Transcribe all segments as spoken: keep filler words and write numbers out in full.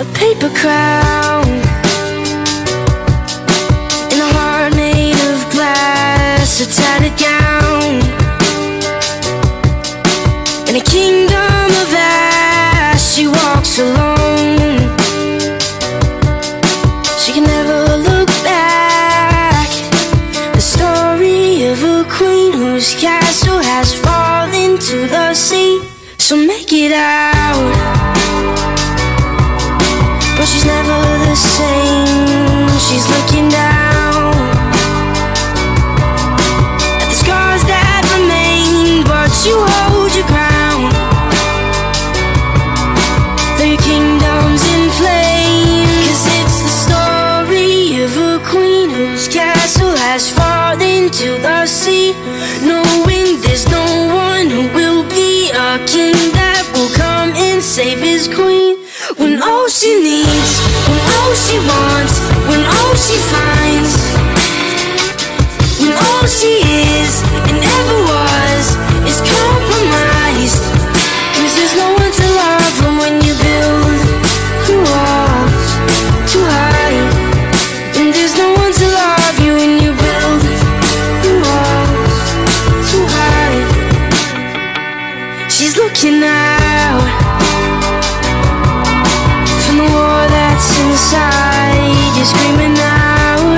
a paper crown, and a heart made of glass, a tattered gown, in a kingdom of ash. She walks alone. She can never look back. The story of a queen whose castle has fallen to the sea. So make it out, but she's never the same. She's looking down at the scars that remain, but you hold your ground. Though your kingdom's in flames, 'cause it's the story of a queen whose castle has fallen to the sea, knowing there's no one who will be a king that will come and save his queen. When all she needs, when all she wants, when all she finds, when all she is and ever was is compromised. 'Cause there's no one to love her when you build your walls too high, and there's no one to love you when you build your walls too high. She's looking out from the war that's inside. You're screaming out,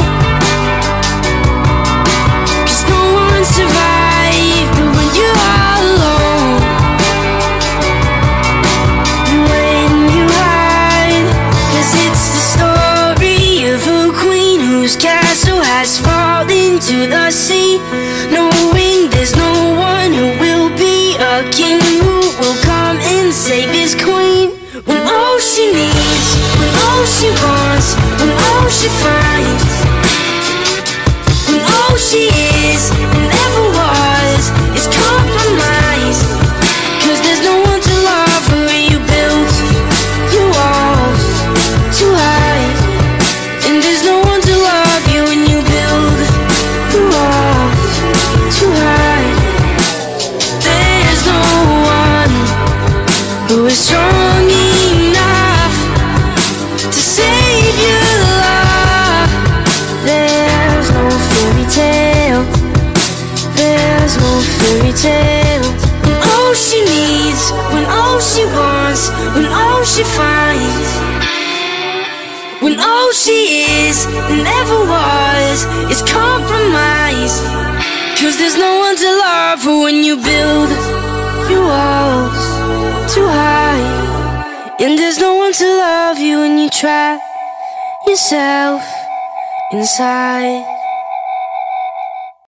'cause no one survived. But when you're all alone, you wait and you hide. 'Cause it's the story of a queen whose castle has fallen to the sea, knowing there's no one who will be a king who will come and save his queen. When all she needs, when all she wants, when all she finds, when all she is and ever was is compromised. 'Cause there's no one to love her when you build your walls too high, and there's no one to love you when you build your walls too high. There's no one who is strong enough to save your love. There's no fairy tale, there's no fairy tale. When all she needs, when all she wants, when all she finds, when all she is and ever was is compromised. 'Cause there's no one to love her when you build your walls too high, and there's no one to love you when you trap yourself inside.